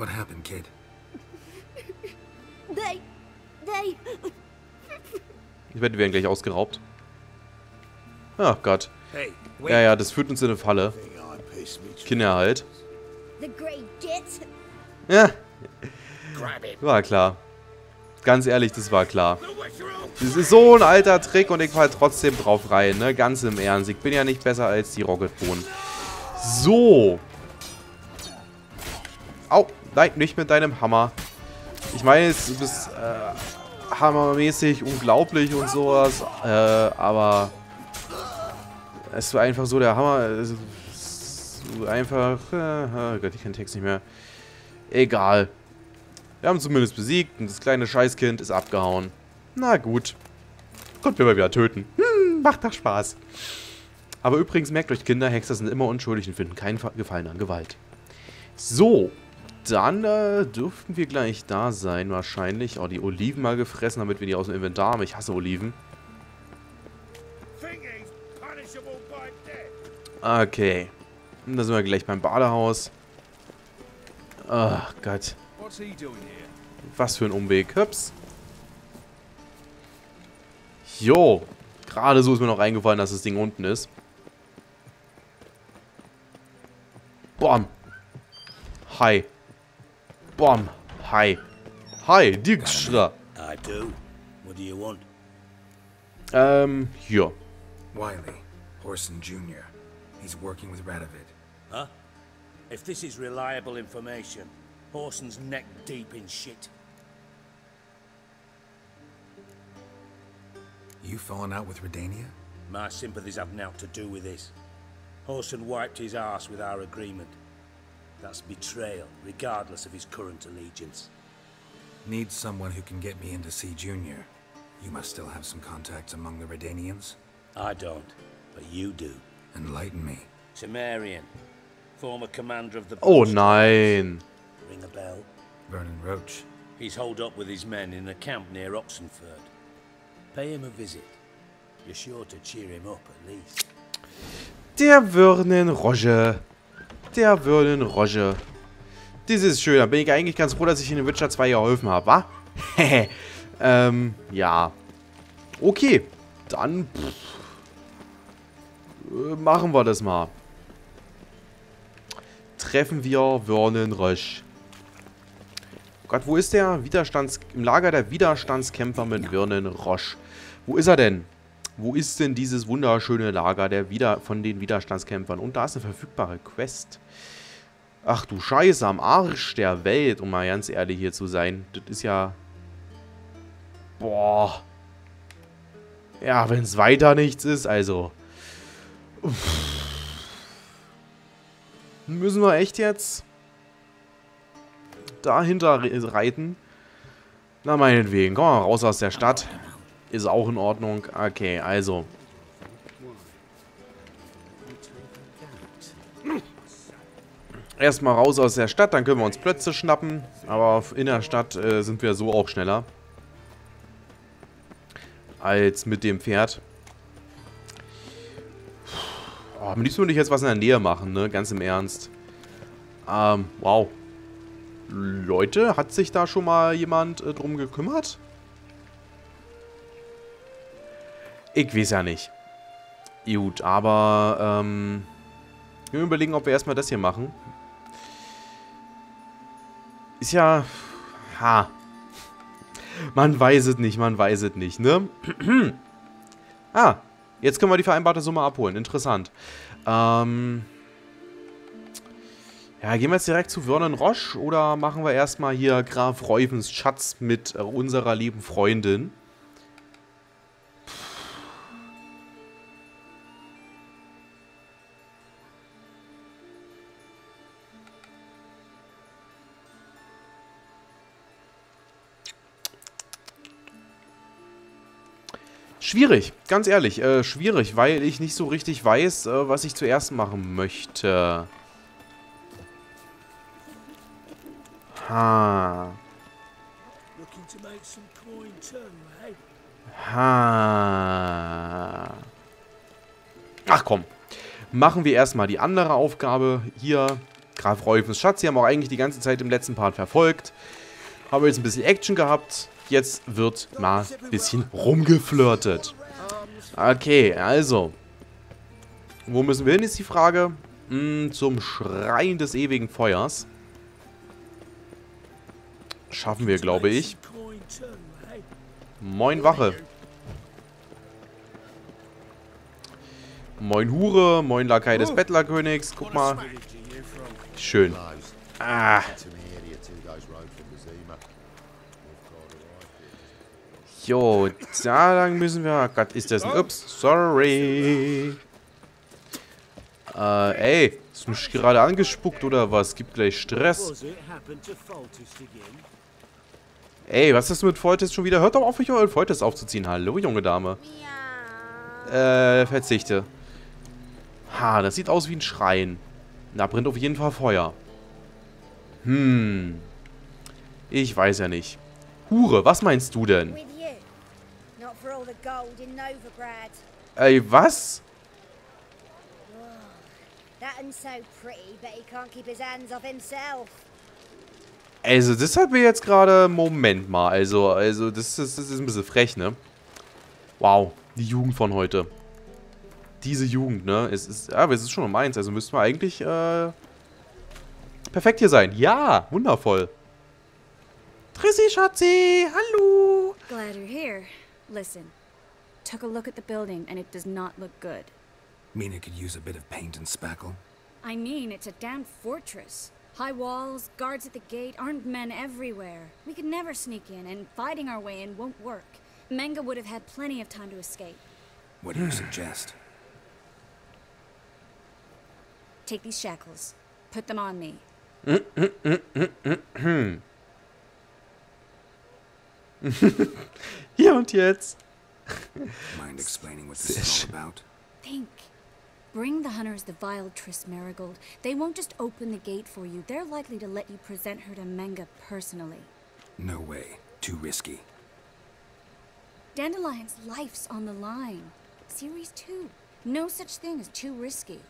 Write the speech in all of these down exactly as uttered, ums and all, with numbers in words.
What happened, kid? They... They... Ich wette, wir werden gleich ausgeraubt. Ach Gott. Hey, Ja, ja, das führt uns in eine Falle. Kinder halt. The Grey Git. Ja. War klar. Ganz ehrlich, das war klar. Das ist so ein alter Trick und ich fall trotzdem drauf rein, ne? Ganz im Ernst. Ich bin ja nicht besser als die Rocketbohnen. So. Au, nein, nicht mit deinem Hammer. Ich meine, du bist äh, hammermäßig unglaublich und sowas, äh, aber es war einfach so, der Hammer, es ist einfach, äh, oh Gott, ich kenne den Text nicht mehr. Egal. Wir haben zumindest besiegt und das kleine Scheißkind ist abgehauen. Na gut. Konnten wir mal wieder töten. Hm, macht doch Spaß. Aber übrigens, merkt euch, Kinder, Hexer sind immer unschuldig und finden keinen Gefallen an Gewalt. So. Dann äh, dürften wir gleich da sein, wahrscheinlich. Oh, die Oliven mal gefressen, damit wir die aus dem Inventar haben. Ich hasse Oliven. Okay. Und da sind wir gleich beim Badehaus. Ach Gott. Was für ein Umweg. Hüps. Jo. Gerade so ist mir noch eingefallen, dass das Ding unten ist. Bom. Hi. Bom. Hi. Hi, Dijkstra. I do. What do you want? Ähm, hier. Wiley, Horson Junior He's working with Radovid. Huh? If this is reliable information, Horson's neck deep in shit. You fallen out with Redania? My sympathies have naught to do with this. Horson wiped his arse with our agreement. That's betrayal, regardless of his current allegiance. Need someone who can get me in to see Junior. You must still have some contacts among the Redanians? I don't, but you do. Enlighten me. Temerian, former commander of the... Oh nein. Ring a bell? Vernon Roach. He's holed up with his men in a camp near Oxenford. Pay him a visit. You're sure to cheer him up at least. Der Vernon Roche. Der Vernon Roche. Das ist schön. Da bin ich eigentlich ganz froh, dass ich in Witcher zwei geholfen habe, wa? ähm, ja. Okay. Dann pff, machen wir das mal. Treffen wir Vernon Roche. Gott, wo ist der Widerstands... Im Lager der Widerstandskämpfer mit Vernon Roche. Wo ist er denn? Wo ist denn dieses wunderschöne Lager der Wider von den Widerstandskämpfern? Und da ist eine verfügbare Quest. Ach du Scheiße, am Arsch der Welt, um mal ganz ehrlich hier zu sein. Das ist ja... Boah. Ja, wenn es weiter nichts ist, also... Uff. Müssen wir echt jetzt... dahinter reiten? Na, meinetwegen. Komm mal raus aus der Stadt. Ist auch in Ordnung. Okay, also... Erstmal raus aus der Stadt, dann können wir uns Plätze schnappen. Aber in der Stadt äh, sind wir so auch schneller. Als mit dem Pferd. Oh, am liebsten würde ich jetzt was in der Nähe machen, ne? Ganz im Ernst. Ähm, wow. Leute, hat sich da schon mal jemand äh, drum gekümmert? Ich weiß ja nicht. Gut, aber, ähm... wir überlegen, ob wir erstmal das hier machen. Ist ja... Ha. Man weiß es nicht, man weiß es nicht, ne? Ah, jetzt können wir die vereinbarte Summe abholen. Interessant. Ähm... Ja, gehen wir jetzt direkt zu Vernon Roche oder machen wir erstmal hier Graf Reuvens Schatz mit äh, unserer lieben Freundin? Schwierig, ganz ehrlich, äh, schwierig, weil ich nicht so richtig weiß, äh, was ich zuerst machen möchte. Ha. Ha. Ach komm. Machen wir erstmal die andere Aufgabe. Hier, Graf Rolfens Schatz. Sie haben auch eigentlich die ganze Zeit im letzten Part verfolgt. Haben jetzt ein bisschen Action gehabt. Jetzt wird mal ein bisschen rumgeflirtet. Okay, also. Wo müssen wir hin, ist die Frage. Hm, zum Schrein des ewigen Feuers. Schaffen wir, glaube ich. Moin, Wache. Moin, Hure. Moin, Lakai des Bettlerkönigs. Guck mal. Schön. Ah. Jo, da lang müssen wir... Gott, ist das ein... Ups, sorry. Äh, ey. Hast du mich gerade angespuckt oder was? Gibt gleich Stress. Ey, was ist mit Foltest schon wieder? Hört doch auf, euch euren Foltest aufzuziehen. Hallo, junge Dame. Äh, verzichte. Ha, das sieht aus wie ein Schrein. Da brennt auf jeden Fall Feuer. Hm. Ich weiß ja nicht. Hure, was meinst du denn? Ey, was? Also, das hat mir jetzt gerade... Moment mal. Also, also das, ist, das ist ein bisschen frech, ne? Wow, die Jugend von heute. Diese Jugend, ne? Es ist, ja, es ist schon um eins. Also müssten wir eigentlich äh, perfekt hier sein. Ja, wundervoll. Trissi, Schatzi, hallo. Glad you're here. Listen, took a look at the building and it does not look good. Mean it could use a bit of paint and spackle? I mean, it's a damn fortress. High walls, guards at the gate, armed men everywhere. We could never sneak in, and fighting our way in won't work. Menge would have had plenty of time to escape. What do you suggest? Take these shackles. Put them on me. Hier und jetzt. Mind explaining what this is all about? Think. Bring the hunters the vile Triss Marigold. They won't just open the gate for you. They're likely to let you present her to Menge personally. No way. Too risky. Dandelion's life's on the line. Series two. No such thing as too risky.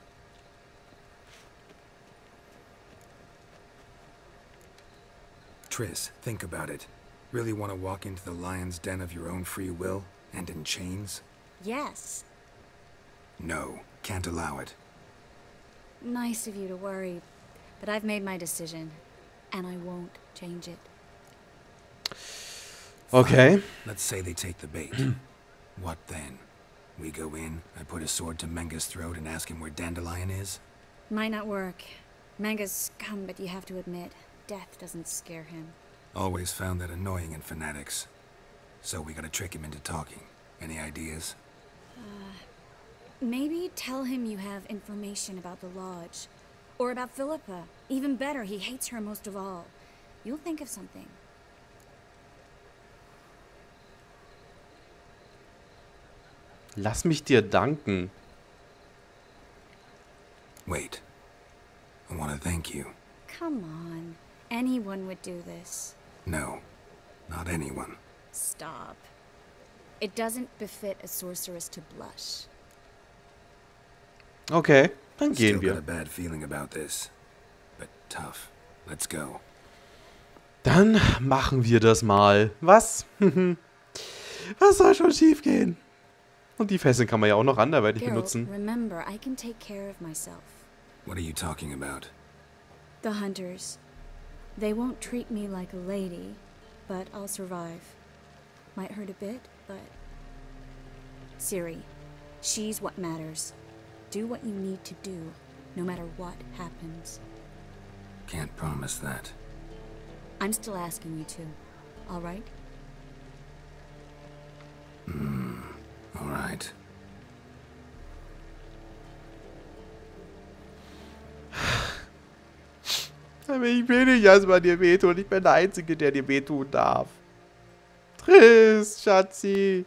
Triss, think about it. Really want to walk into the lion's den of your own free will? And in chains? Yes. No, can't allow it. Nice of you to worry, but I've made my decision, and I won't change it. Okay. Fine. Let's say they take the bait. What then? We go in, I put a sword to Menge's throat and ask him where Dandelion is? Might not work. Menge's scum, but you have to admit, death doesn't scare him. Always found that annoying in fanatics. So we gotta trick him into talking. Any ideas? Uh, maybe tell him you have information about the Lodge. Or about Philippa. Even better, he hates her most of all. You'll think of something. Lass mich dir danken. Wait. I want to thank you. Come on. Anyone would do this. No. Not anyone. Stop. It doesn't befit a sorceress to blush. Okay, dann gehen Still got a wir. bad feeling about this. But tough. Let's go. Dann machen wir das mal. Was? Was soll schon schief gehen? Und die Fesseln kann man ja auch noch anderweitig Geralt, benutzen. remember, I can take care of myself. What are you talking about? The hunters. They won't treat me like a lady, but I'll survive. Might hurt a bit, but... Ciri, she's what matters. Do what you need to do, no matter what happens. Can't promise that. I'm still asking you to, all right? Hmm. All right. Aber ich will nicht, dass man dir wehtut. Ich bin der Einzige, der dir wehtun darf. Triss, Schatzi.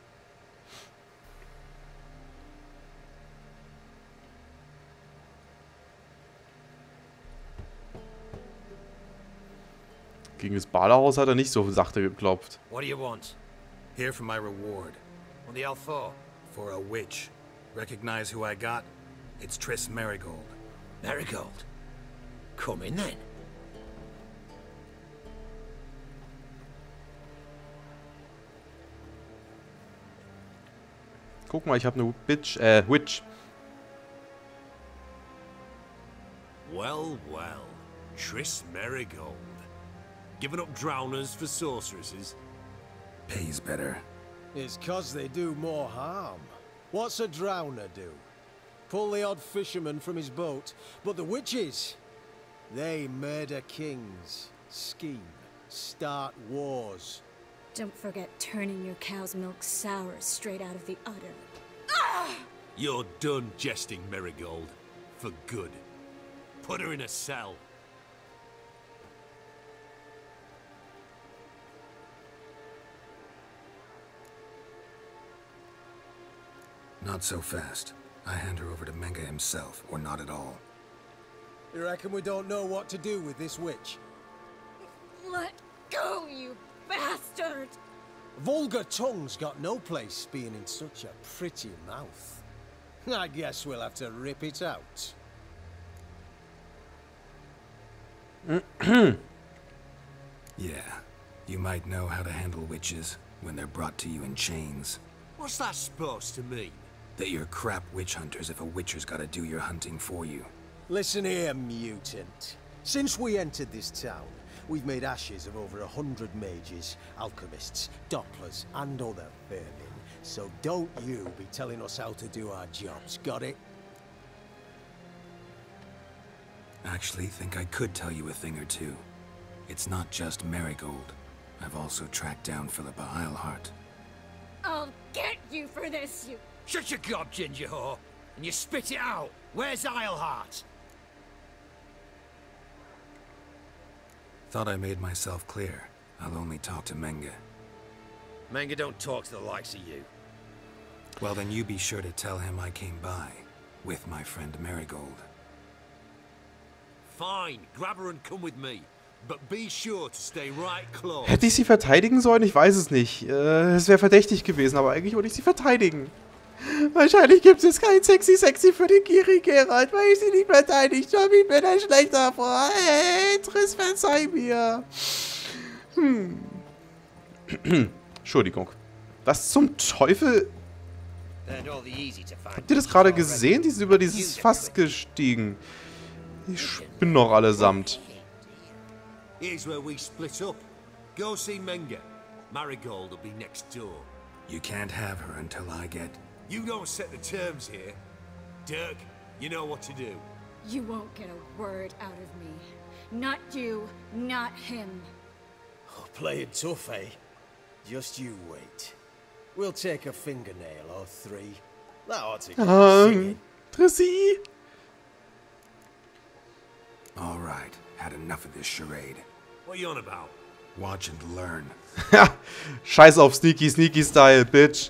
Gegen das Badehaus hat er nicht so sachte geklopft. What do you want? Here for my reward. What the hell for? For a witch. Recognize who I got? It's Triss Marigold. Marigold. Come in then. Guck mal, ich habe eine Bitch, äh, Witch. Well, well. Triss Merigold. Giving up drowners for sorceresses? Pays better. It's 'cause they do more harm. What's a drowner do? Pull the odd fisherman from his boat. But the witches, they murder kings, scheme, start wars. Don't forget turning your cow's milk sour straight out of the udder. You're done jesting, Merigold. For good. Put her in a cell. Not so fast. I hand her over to Menge himself, or not at all. You reckon we don't know what to do with this witch? Let go, you bastard! Vulgar tongue's got no place being in such a pretty mouth. I guess we'll have to rip it out. Yeah, you might know how to handle witches when they're brought to you in chains. What's that supposed to mean? That you're crap witch hunters if a witcher's gotta do your hunting for you. Listen here, mutant. Since we entered this town, we've made ashes of over a hundred mages, alchemists, dopplers, and other vermin. So don't you be telling us how to do our jobs, got it? Actually, think I could tell you a thing or two. It's not just Merigold. I've also tracked down Philippa Eilhart. I'll get you for this, you... Shut your gob, ginger whore, and you spit it out. Where's Eilhart? Thought I made myself clear. I'll only talk to Menge. Menge don't talk to the likes of you. Well, then you be sure to tell him I came by, with my friend Merigold. Fine, grab her and come with me. But be sure to stay right close. Hätte ich sie verteidigen sollen? Ich weiß es nicht. Äh, es wäre verdächtig gewesen, aber eigentlich wollte ich sie verteidigen. Wahrscheinlich gibt es kein sexy sexy für den Giri Geralt, weil ich sie nicht verteidigt habe. Ich bin ein schlechter Freund. Hey, Triss, verzeih mir. Hm. Entschuldigung. Was zum Teufel? Habt ihr das gerade gesehen? Die sind über dieses Fass gestiegen. Die spinnen noch allesamt. Here's where we split up. Go see Menge. Marigold will be next door. You can't have her until I get... You don't set the terms here. Dirk, you know what to do. You won't get a word out of me. Not you, not him. Oh, playing tough, eh? Just you wait. We'll take a fingernail or three. That ought to get Um, singing. Trissi? All right, had enough of this charade. What are you on about? Watch and learn. Scheiß auf Sneaky Sneaky Style, Bitch.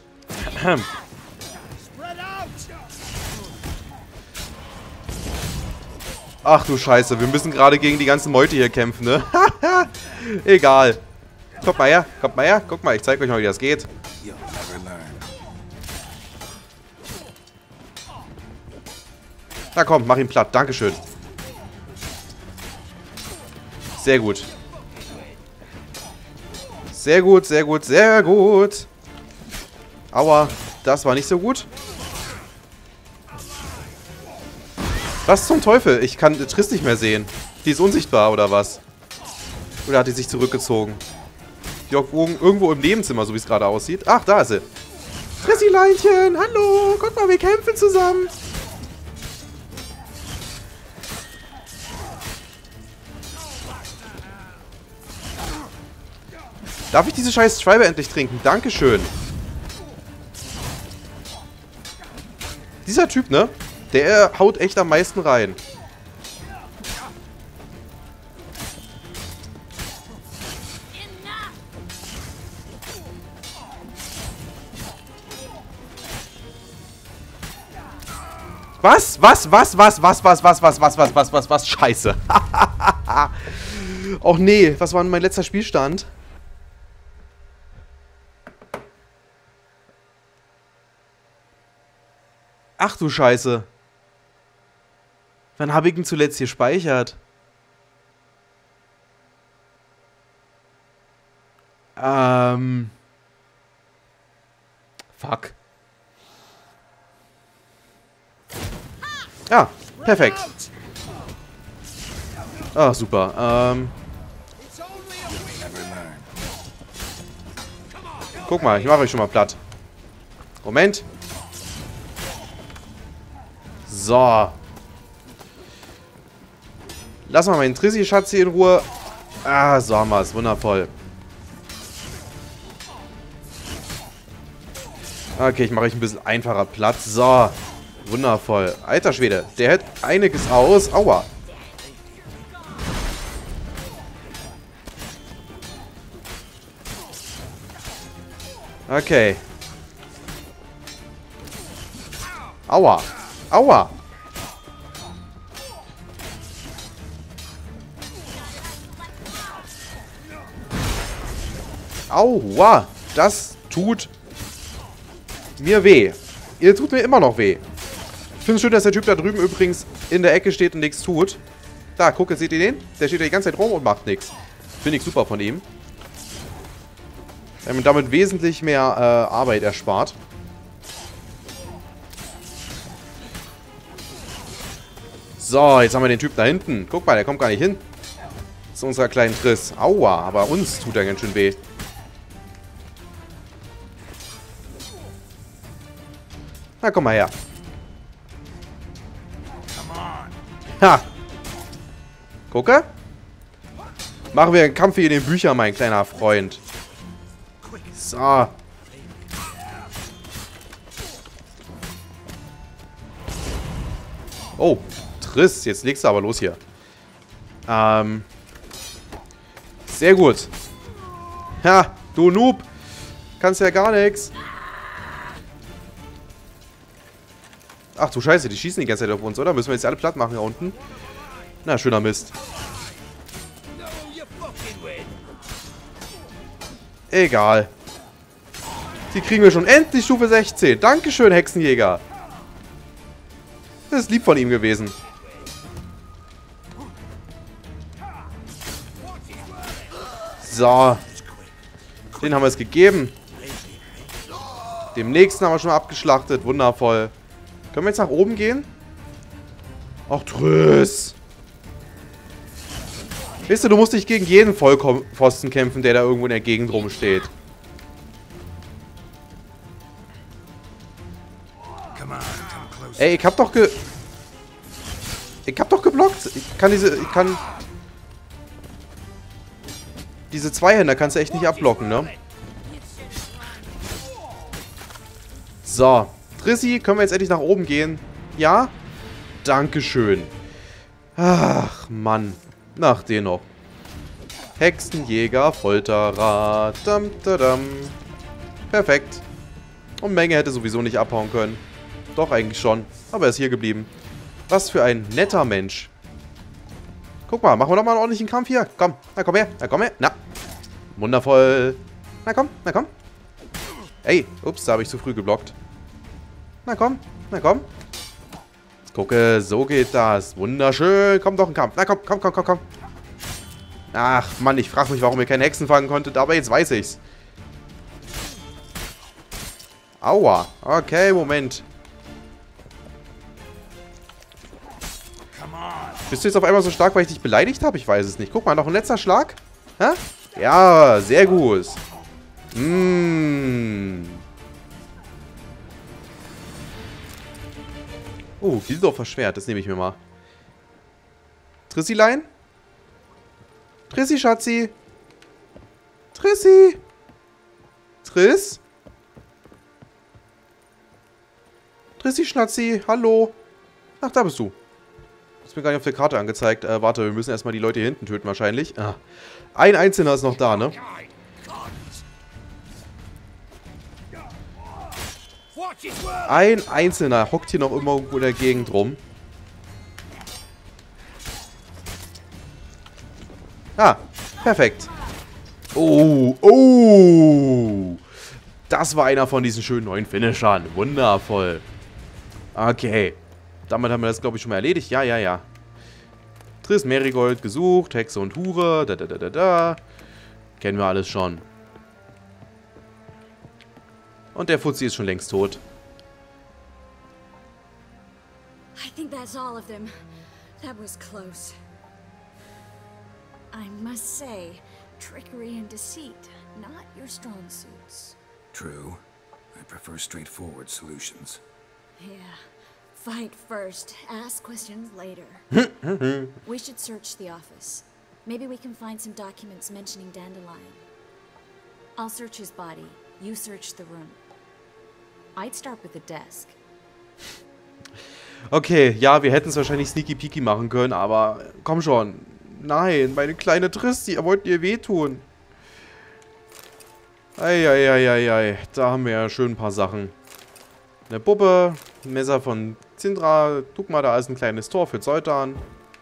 Ach du Scheiße, wir müssen gerade gegen die ganze Meute hier kämpfen, ne? Egal. Kommt mal her, kommt mal her. Guck mal, ich zeig euch mal, wie das geht. You'll never learn. Na komm, mach ihn platt. Dankeschön. Sehr gut. Sehr gut, sehr gut, sehr gut. Aua, das war nicht so gut. Was zum Teufel? Ich kann Triss nicht mehr sehen. Die ist unsichtbar, oder was? Oder hat die sich zurückgezogen? Die auch irgendwo im Nebenzimmer, so wie es gerade aussieht. Ach, da ist sie. Trissileinchen, hallo. Guck mal, wir kämpfen zusammen. Darf ich diese scheiß Schwalbe endlich trinken? Dankeschön. Dieser Typ, ne? Der haut echt am meisten rein. Was? Was? Was? Was? Was? Was? Was? Was? Was? Was? Was? Was? Was? Scheiße. Och nee, was war denn mein letzter Spielstand? Ach du Scheiße. Wann habe ich ihn zuletzt gespeichert? Ähm. Fuck. Ja, perfekt. Ah, super. Ähm. Guck mal, ich mache euch schon mal platt. Moment. So. Lass mal meinen Trissi-Schatz hier in Ruhe. Ah, so haben wir es. Wundervoll. Okay, ich mache euch ein bisschen einfacher platt. So. Wundervoll. Alter Schwede, der hält einiges aus. Aua. Okay. Aua. Aua. Aua. Das tut mir weh. Ihr tut mir immer noch weh. Ich finde es schön, dass der Typ da drüben übrigens in der Ecke steht und nichts tut. Da, gucke, seht ihr den? Der steht da die ganze Zeit rum und macht nichts. Finde ich super von ihm. Wir haben damit wesentlich mehr äh, Arbeit erspart. So, jetzt haben wir den Typ da hinten. Guck mal, der kommt gar nicht hin. Zu unserer kleinen Triss. Aua, aber uns tut er ganz schön weh. Na, komm mal her. Ha! Gucke. Machen wir einen Kampf hier in den Büchern, mein kleiner Freund. So. Oh, Triss. Jetzt legst du aber los hier. Ähm. Sehr gut. Ha, du Noob. Kannst ja gar nichts. Ach du Scheiße, die schießen die ganze Zeit auf uns, oder? Müssen wir jetzt alle platt machen hier unten? Na, schöner Mist. Egal. Die kriegen wir schon endlich Stufe sechzehn. Dankeschön, Hexenjäger. Das ist lieb von ihm gewesen. So. Den haben wir es gegeben. Dem nächsten haben wir schon mal abgeschlachtet. Wundervoll. Können wir jetzt nach oben gehen? Ach, Triss. Weißt du, du musst nicht gegen jeden Vollpfosten kämpfen, der da irgendwo in der Gegend rumsteht. Ey, ich hab doch ge... Ich hab doch geblockt. Ich kann diese... Ich kann... Diese Zweihänder kannst du echt nicht abblocken, ne? So. Trissi, können wir jetzt endlich nach oben gehen? Ja? Dankeschön. Ach, Mann. Nach den noch. Hexenjäger, Folterer. Dam, da, dam. Perfekt. Und Menge hätte sowieso nicht abhauen können. Doch, eigentlich schon. Aber er ist hier geblieben. Was für ein netter Mensch. Guck mal, machen wir doch mal einen ordentlichen Kampf hier. Komm, na komm her, na komm her. Na. Wundervoll. Na komm, na komm. Ey, ups, da habe ich zu früh geblockt. Na komm, na komm. Gucke, so geht das. Wunderschön. Komm doch ein Kampf. Na komm, komm, komm, komm, komm. Ach, Mann, ich frage mich, warum ihr keine Hexen fangen konntet, aber jetzt weiß ich's. Aua. Okay, Moment. Bist du jetzt auf einmal so stark, weil ich dich beleidigt habe? Ich weiß es nicht. Guck mal, noch ein letzter Schlag. Hä? Ja, sehr gut. Mmh. Oh, Gildorfer Schwert. Das nehme ich mir mal. Trissilein? Trissi, Schatzi. Trissi. Triss? Trissi, Schnatzi. Hallo. Ach, da bist du. Ist mir gar nicht auf der Karte angezeigt. Äh, warte, wir müssen erstmal die Leute hier hinten töten wahrscheinlich. Ah. Ein Einzelner ist noch da, ne? Ein Einzelner hockt hier noch immer irgendwo in der Gegend rum. Ah, perfekt. Oh, oh. Das war einer von diesen schönen neuen Finishern. Wundervoll. Okay. Damit haben wir das, glaube ich, schon mal erledigt. Ja, ja, ja. Triss Merigold gesucht. Hexe und Hure. Da, da, da, da, da. Kennen wir alles schon. Und der Fuzzi ist schon längst tot. I think that's all of them. That was close. I must say, trickery and deceit, not your strong suits. True. I prefer straightforward solutions. Yeah. Fight first, ask questions later. We should search the office. Maybe we can find some documents mentioning Dandelion. I'll search his body. You search the room. I'd start with the desk. Okay, ja, wir hätten es wahrscheinlich sneaky peeky machen können, aber komm schon. Nein, meine kleine Trissi, ihr wollt ihr wehtun. Eieieiei, da haben wir ja schön ein paar Sachen. Eine Puppe, ein Messer von Zindra. Guck mal, da ist ein kleines Tor für Zoltan.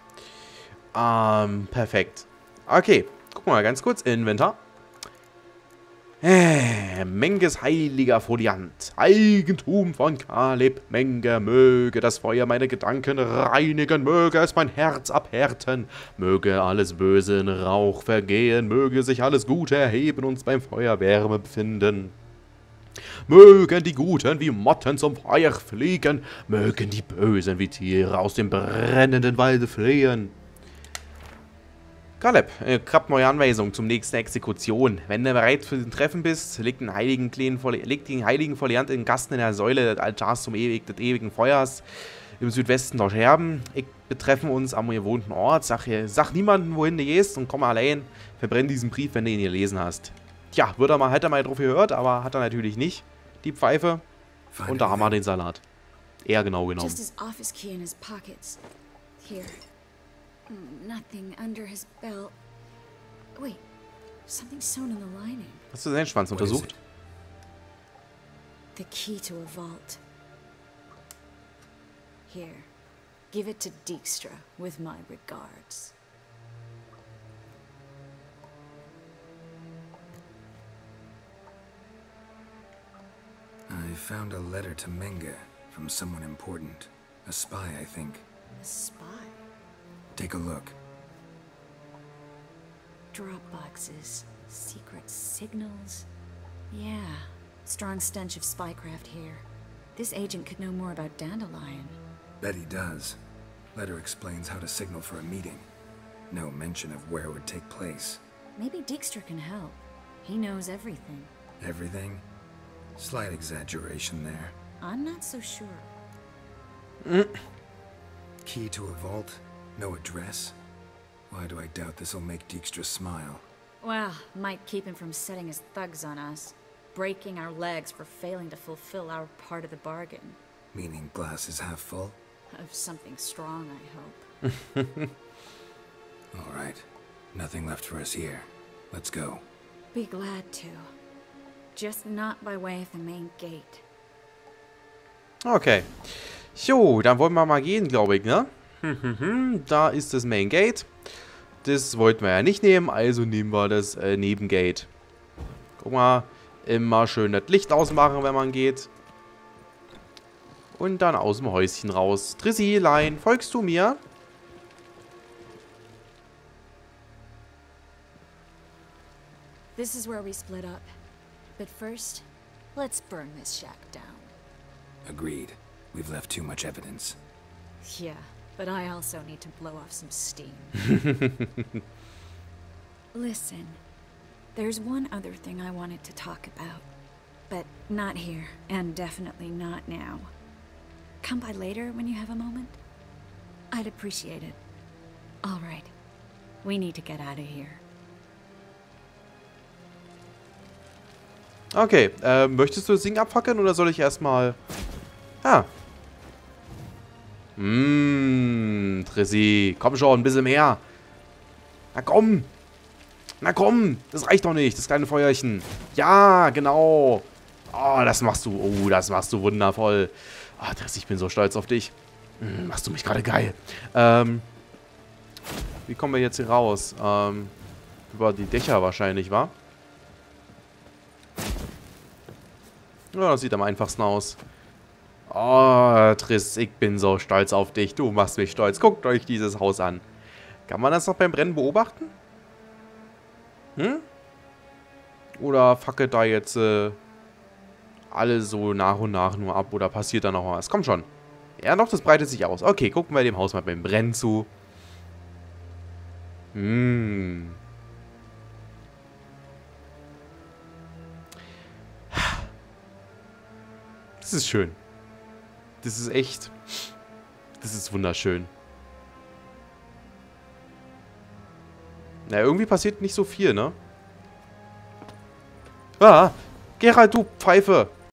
Ähm, perfekt. Okay, guck mal ganz kurz. Inventar. Äh, Menges heiliger Foliant. Eigentum von Kaleb Menge. Möge das Feuer meine Gedanken reinigen. Möge es mein Herz abhärten. Möge alles Böse in Rauch vergehen. Möge sich alles Gute erheben, uns beim Feuer Wärme befinden. Mögen die Guten wie Motten zum Feuer fliegen. Mögen die Bösen wie Tiere aus dem brennenden Walde fliehen. Kaleb, äh, habt neue Anweisung zum nächsten Exekution. Wenn du bereit für den Treffen bist, legt den heiligen, legt den heiligen Foliant in den Gasten in der Säule des Altars zum ewig, des ewigen Feuers im Südwesten der Scherben. Ich betreffen uns am gewohnten Ort. Sag, sag niemandem, wohin du gehst und komm allein. Verbrenn diesen Brief, wenn du ihn gelesen hast. Tja, wird er mal, hätte er mal drauf gehört, aber hat er natürlich nicht. Die Pfeife. Und da haben wir den Salat. Eher genau genommen. Just his office key in his pockets. Here. Nothing under his belt. Wait, something's sewn in the lining. Hast du seinen Schwanz untersucht? The key to a vault. Here, give it to Dijkstra with my regards. I found a letter to Menge from someone important. A spy, I think. A spy? Take a look. Drop boxes, secret signals. Yeah, strong stench of spycraft here. This agent could know more about Dandelion. Bet he does. Letter explains how to signal for a meeting. No mention of where it would take place. Maybe Dijkstra can help. He knows everything. Everything? Slight exaggeration there. I'm not so sure. Mm. Key to a vault? No address? Why do I doubt this'll make Dijkstra smile? Well, might keep him from setting his thugs on us. Breaking our legs for failing to fulfill our part of the bargain. Meaning glass is half full? Of something strong, I hope. All right. Nothing left for us here. Let's go. Be glad to. Just not by way of the main gate. Okay. Jo, dann wollen wir mal gehen, glaube ich, ne? Da ist das Main Gate. Das wollten wir ja nicht nehmen, also nehmen wir das äh, Nebengate. Guck mal, immer schön das Licht ausmachen, wenn man geht. Und dann aus dem Häuschen raus. Trissy-Lein, folgst du mir? This is where we split up. But first, let's burn this shack down. Agreed. We've left too much evidence. Yeah, but I also need to blow off some steam. Listen, there's one other thing I wanted to talk about. But not here, and definitely not now. Come by later when you have a moment? I'd appreciate it. All right. We need to get out of here. Okay, äh, möchtest du das Ding abfackeln oder soll ich erstmal... Ah. Mmm, Trissy, komm schon, ein bisschen mehr. Na komm. Na komm, das reicht doch nicht, das kleine Feuerchen. Ja, genau. Oh, das machst du, oh, das machst du wundervoll. Ah, Trissy, ich bin so stolz auf dich. Hm, machst du mich gerade geil. Ähm, wie kommen wir jetzt hier raus? Ähm, über die Dächer wahrscheinlich, wa? Ja, das sieht am einfachsten aus. Oh, Triss, ich bin so stolz auf dich. Du machst mich stolz. Guckt euch dieses Haus an. Kann man das noch beim Brennen beobachten? Hm? Oder fackelt da jetzt äh, alle so nach und nach nur ab oder passiert da noch was? Kommt schon. Ja, doch, das breitet sich aus. Okay, gucken wir dem Haus mal beim Brennen zu. Hm. Das ist schön. Das ist echt... Das ist wunderschön. Na, irgendwie passiert nicht so viel, ne? Ah, Geralt, du Pfeife!